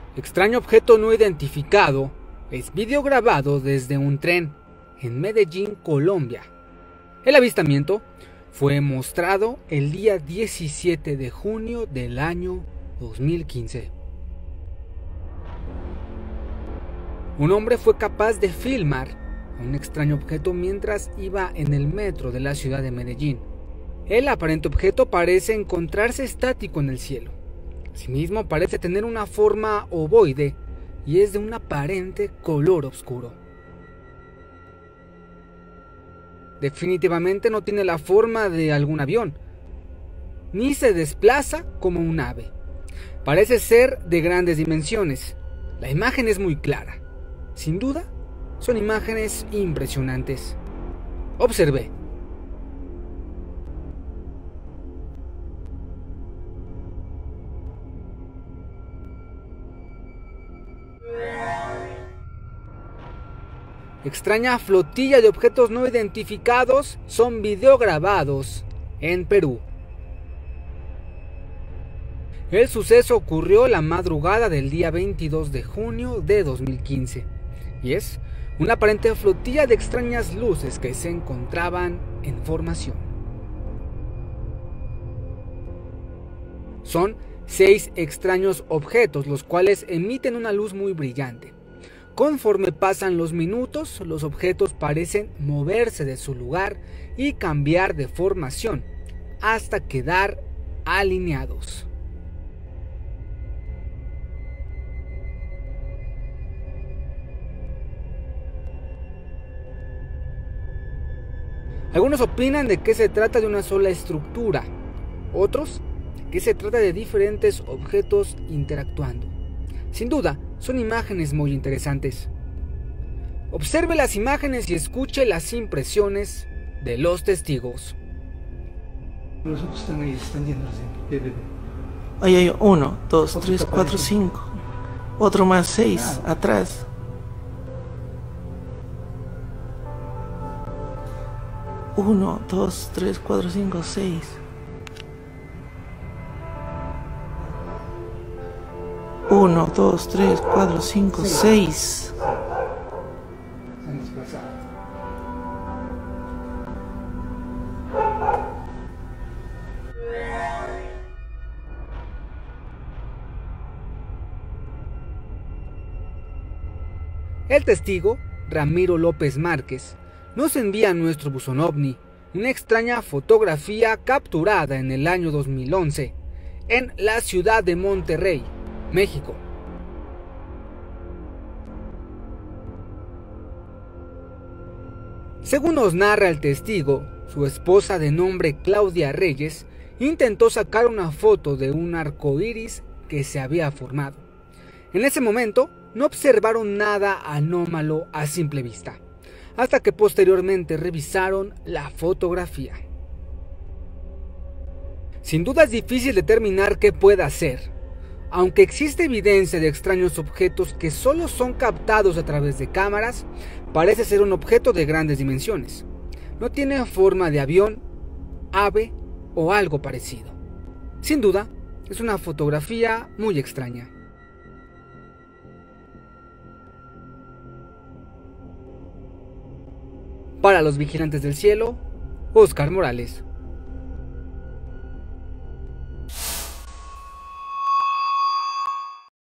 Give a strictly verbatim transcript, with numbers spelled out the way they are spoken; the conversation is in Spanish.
Extraño objeto no identificado es video grabado desde un tren en Medellín, Colombia. El avistamiento fue mostrado el día diecisiete de junio del año dos mil quince. Un hombre fue capaz de filmar a un extraño objeto mientras iba en el metro de la ciudad de Medellín. El aparente objeto parece encontrarse estático en el cielo. Asimismo, parece tener una forma ovoide y es de un aparente color oscuro. Definitivamente no tiene la forma de algún avión, ni se desplaza como un ave. Parece ser de grandes dimensiones. La imagen es muy clara. Sin duda, son imágenes impresionantes. Observé. Extraña flotilla de objetos no identificados son videograbados en Perú. El suceso ocurrió la madrugada del día veintidós de junio de dos mil quince y es una aparente flotilla de extrañas luces que se encontraban en formación. Son seis extraños objetos los cuales emiten una luz muy brillante. Conforme pasan los minutos, los objetos parecen moverse de su lugar y cambiar de formación hasta quedar alineados. Algunos opinan de que se trata de una sola estructura, otros de que se trata de diferentes objetos interactuando. Sin duda, son imágenes muy interesantes. Observe las imágenes y escuche las impresiones de los testigos. Los otros están ahí, están yendo así. Ve, ve, ve. Ahí hay uno, dos, tres, cuatro, cinco. Otro más, seis, ah, atrás. Uno, dos, tres, cuatro, cinco, seis. Uno, dos, tres, cuatro, cinco, seis. Se han desplazado. El testigo, Ramiro López Márquez, nos envía a nuestro buzón ovni una extraña fotografía capturada en el año dos mil once en la ciudad de Monterrey, México. Según nos narra el testigo, su esposa de nombre Claudia Reyes intentó sacar una foto de un arco iris que se había formado. En ese momento no observaron nada anómalo a simple vista, hasta que posteriormente revisaron la fotografía. Sin duda es difícil determinar qué pueda ser, aunque existe evidencia de extraños objetos que solo son captados a través de cámaras. Parece ser un objeto de grandes dimensiones. No tiene forma de avión, ave o algo parecido. Sin duda, es una fotografía muy extraña. Para los vigilantes del cielo, Oscar Morales.